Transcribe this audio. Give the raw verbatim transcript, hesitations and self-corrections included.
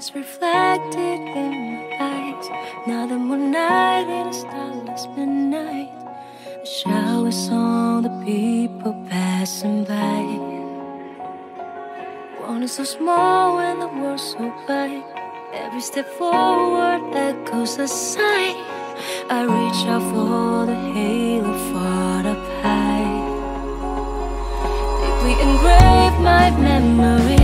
is reflected in my eyes. Another moonlight in a starless midnight. The showers on the people passing by. One is so small and the world's so wide. Every step forward echoes a sigh. I reach out for the halo far up high. Deeply engrave my memory.